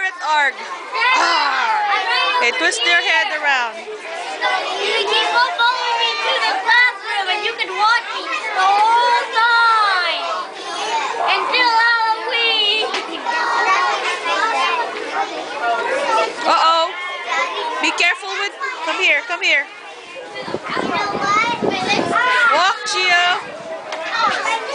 pirate arg. Okay, twist your head around. You keep on following me to the classroom and you can watch me the whole time. Until Halloween. Uh-oh. Be careful with... Come here, come here. You know what? Walk, Gio.